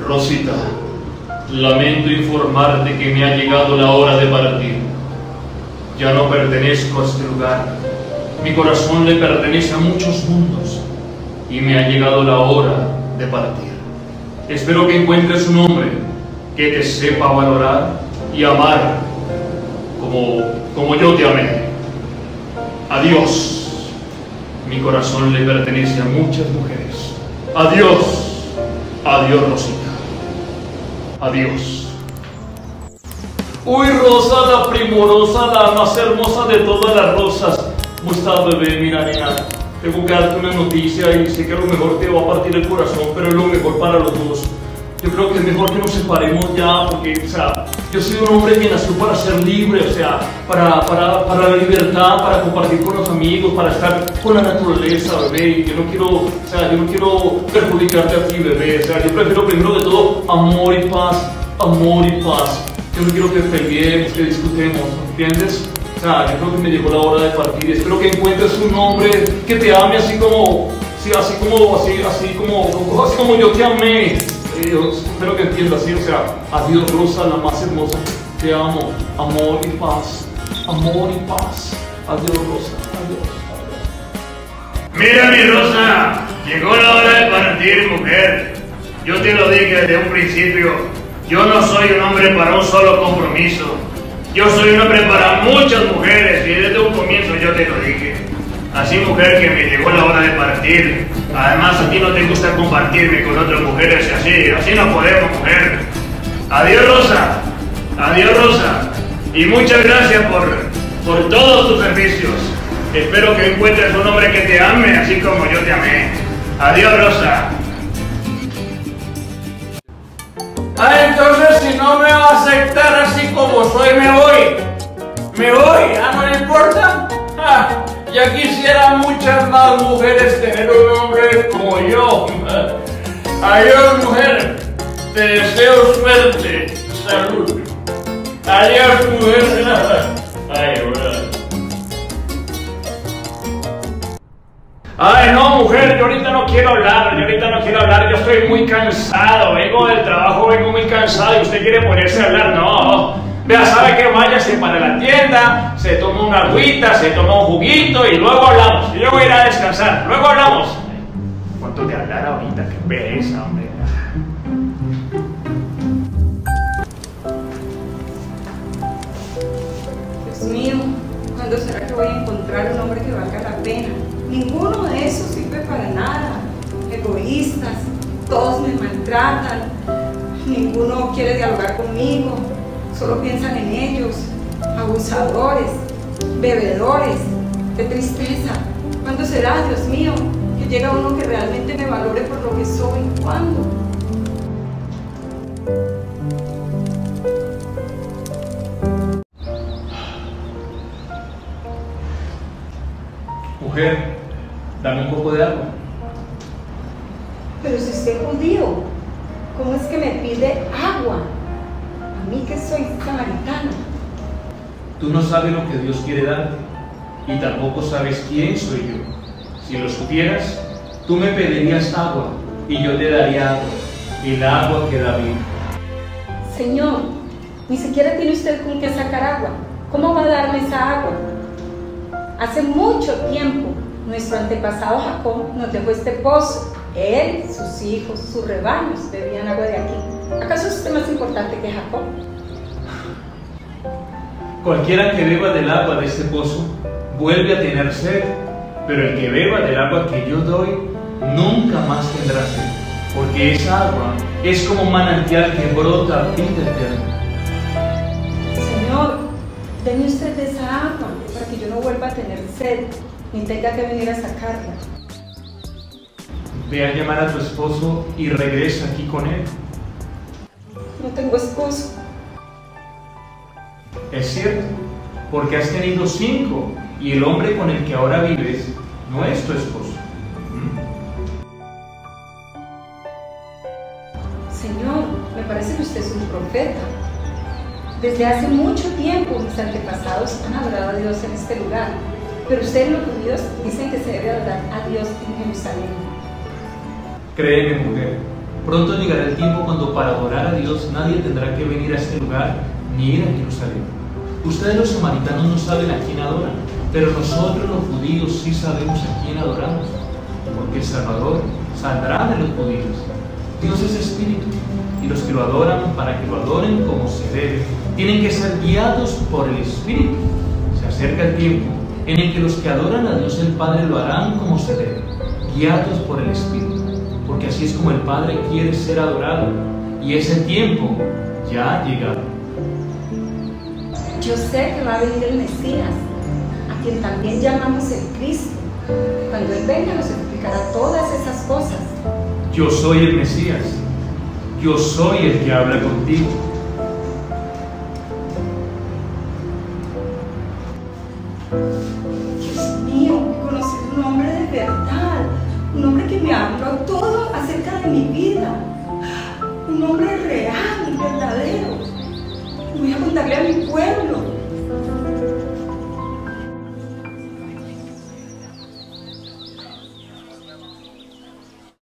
Rosita, lamento informarte que me ha llegado la hora de partir. Ya no pertenezco a este lugar. Mi corazón le pertenece a muchos mundos y me ha llegado la hora de partir. Espero que encuentres un hombre que te sepa valorar y amar como yo te amé. Adiós. Mi corazón le pertenece a muchas mujeres. Adiós. Adiós, Rosita. Adiós. Uy, Rosa, la primorosa, la más hermosa de todas las rosas. ¿Cómo estás, bebé? Mira, nena, tengo que darte una noticia y sé que a lo mejor te va a partir el corazón, pero es lo mejor para los dos. Yo creo que es mejor que nos separemos ya, porque, o sea, yo soy un hombre que nació para ser libre, o sea, para la libertad, para compartir con los amigos, para estar con la naturaleza, bebé. Y yo no quiero, o sea, yo no quiero perjudicarte a ti, bebé. O sea, yo prefiero primero de todo amor y paz, amor y paz. Yo no quiero que peleemos, que discutamos, ¿entiendes? O sea, yo creo que me llegó la hora de partir y espero que encuentres un hombre que te ame así como yo te amé. Espero que entiendas, ¿sí? O sea, adiós, Rosa, la más hermosa. Te amo. Amor y paz. Amor y paz. Adiós, Rosa. Adiós. Mira, mi Rosa, llegó la hora de partir, mujer. Yo te lo dije desde un principio. Yo no soy un hombre para un solo compromiso. Yo soy un hombre para muchas mujeres y desde un comienzo yo te lo dije. Así, mujer, que me llegó la hora de partir. Además, a ti no te gusta compartirme con otras mujeres y así no podemos, mujer. Adiós, Rosa. Adiós, Rosa. Y muchas gracias por todos tus servicios. Espero que encuentres un hombre que te ame así como yo te amé. Adiós, Rosa. Entonces si no me va a aceptar así como soy, me voy. Me voy, no le importa. Ya quisieran muchas más mujeres tener un hombre como yo. Adiós, mujer. Te deseo suerte, salud. Adiós, mujer. Ay, no, mujer, yo ahorita no quiero hablar, yo estoy muy cansado, vengo del trabajo, vengo muy cansado y usted quiere ponerse a hablar, no. Vea, sabe que váyase para la tienda, se toma una agüita, se toma un juguito y luego hablamos. Yo voy a ir a descansar, luego hablamos. ¿Cuánto de hablar ahorita? Qué pereza, hombre. Dios mío, ¿cuándo será que voy a encontrar un hombre que valga la pena? Ninguno de esos sirve para nada. Egoístas, todos me maltratan, ninguno quiere dialogar conmigo, solo piensan en ellos. Abusadores, bebedores, qué tristeza. ¿Cuándo será, Dios mío, que llega uno que realmente me valore por lo que soy? ¿Cuándo? Mujer, dame un poco de agua. Pero si usted es judío, ¿cómo es que me pide agua? A mí que soy samaritana. Tú no sabes lo que Dios quiere darte y tampoco sabes quién soy yo. Si lo supieras, tú me pedirías agua y yo te daría agua, el agua que da vida. Señor, ni siquiera tiene usted con qué sacar agua. ¿Cómo va a darme esa agua? Hace mucho tiempo, nuestro antepasado Jacob nos dejó este pozo. Él, sus hijos, sus rebaños bebían agua de aquí. ¿Acaso es usted más importante que Jacob? Cualquiera que beba del agua de este pozo vuelve a tener sed, pero el que beba del agua que yo doy nunca más tendrá sed, porque esa agua es como un manantial que brota vida eterna. Señor, deme usted esa agua para que yo no vuelva a tener sed, ni tenga que venir a sacarla. Ve a llamar a tu esposo y regresa aquí con él. No tengo esposo. Es cierto, porque has tenido 5 y el hombre con el que ahora vives no es tu esposo. Señor, me parece que usted es un profeta. Desde hace mucho tiempo mis antepasados han adorado a Dios en este lugar, pero ustedes los judíos dicen que se debe adorar a Dios en Jerusalén. Créeme, mujer, Pronto llegará el tiempo cuando para adorar a Dios nadie tendrá que venir a este lugar ni ir a Jerusalén. Ustedes los samaritanos no saben a quién adoran, pero nosotros los judíos sí sabemos a quién adoramos, porque el Salvador saldrá de los judíos. Dios es espíritu, y los que lo adoran, para que lo adoren como se debe, tienen que ser guiados por el Espíritu. Se acerca el tiempo en el que los que adoran a Dios el Padre lo harán como se debe, guiados por el Espíritu, porque así es como el Padre quiere ser adorado, y ese tiempo ya ha llegado. Yo sé que va a venir el Mesías, a quien también llamamos el Cristo. Cuando Él venga nos explicará todas esas cosas. Yo soy el Mesías, yo soy el que habla contigo. Dios mío, he conocido un hombre de verdad, un hombre que me habló todo acerca de mi vida, un hombre real y verdadero. Voy a contarle a mi pueblo.